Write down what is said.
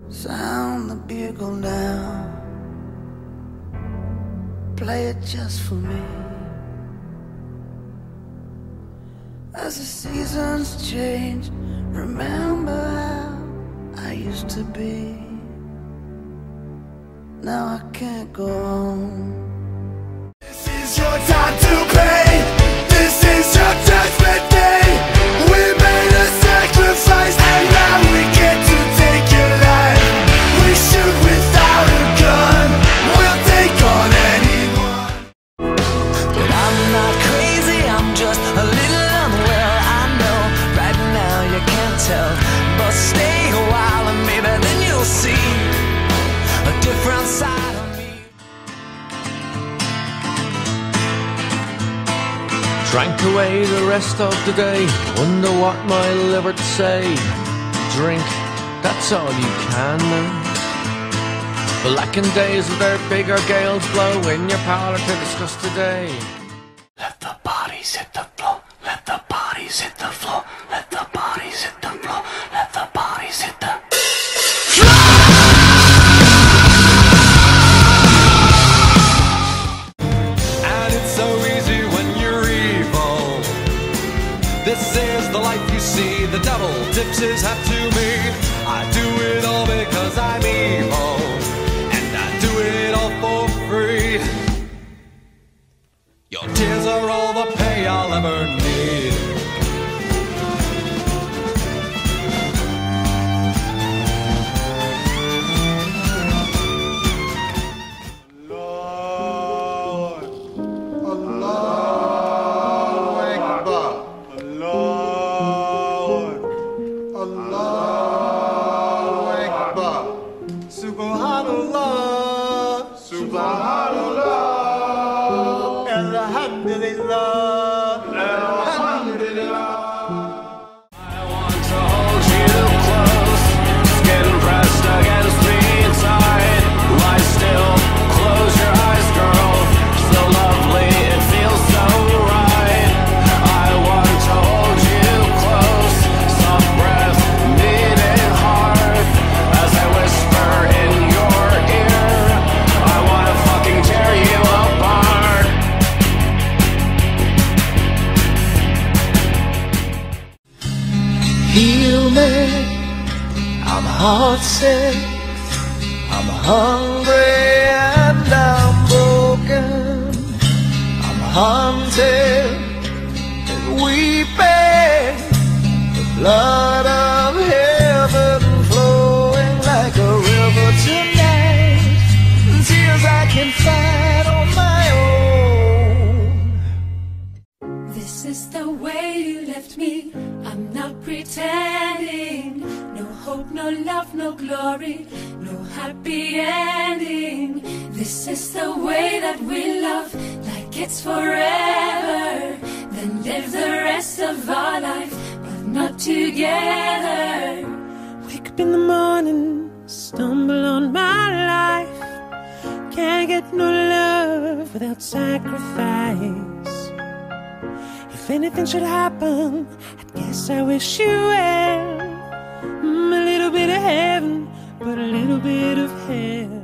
Sound the bugle now, play it just for me. As the seasons change, remember how I used to be. Now I can't go on. This is your time to pay. This is your judgment day. We made a sacrifice and now we get to take your life. We shoot without a gun. We'll take on anyone. But I'm not crazy, I'm just a little unwell. I know right now you can't tell, but stay a while and maybe then you'll see a different side of me. Drank away the rest of the day, wonder what my liver to say. Drink, that's all you can do. Blackened days with their bigger gales blow in your parlour to discuss today. Let the bodies hit the floor, let the bodies hit the floor, let the bodies hit the floor, let the bodies hit the And it's so easy when you're evil. This is the life you see, the devil tips his hat to me. I do it all because I'm evil, and I do it all for free. Your tears are all the pay I'll ever need. Heal me, I'm heartsick, I'm hungry and I'm broken. I'm haunted and weeping, the blood of heaven flowing like a river tonight. Tears I can fight on my own. This is the way you left me, I'm not pretending. No hope, no love, no glory, no happy ending. This is the way that we love, like it's forever. Then live the rest of our life, but not together. Wake up in the morning, stumble on my life. Can't get no love without sacrifice. If anything should happen, I guess I wish you well. A little bit of heaven, but a little bit of hell.